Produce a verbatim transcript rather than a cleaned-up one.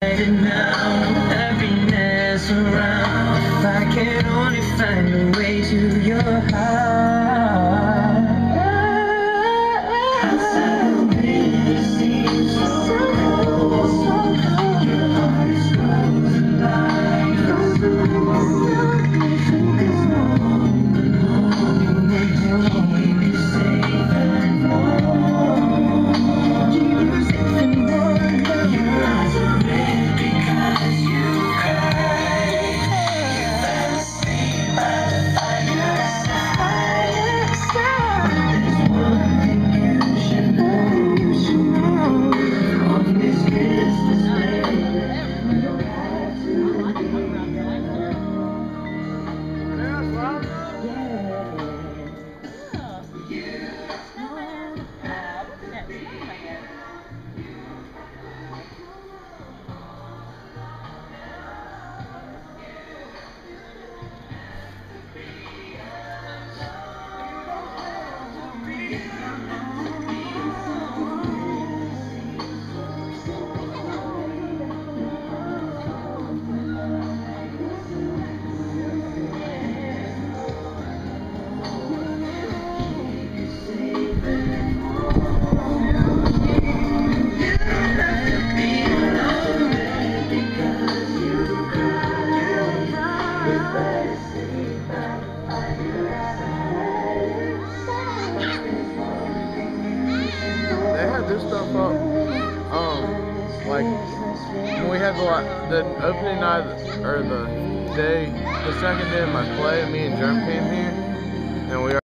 Now, happiness around. If I can only find a way to your heart. Outside of me, it seems so cold, so cold. Your heart is frozen like there's no one home to keep you safe and warm. Keep you safe and warm. Your eyes are red because you cried. You fell asleep by the fireside. There's one thing you should know, you should know. On this Christmas day, you don't have to be alone. They had this stuff up, um, like, when we had the, like, the opening night, or the day, the second day of my play, me and Jerm came here, and we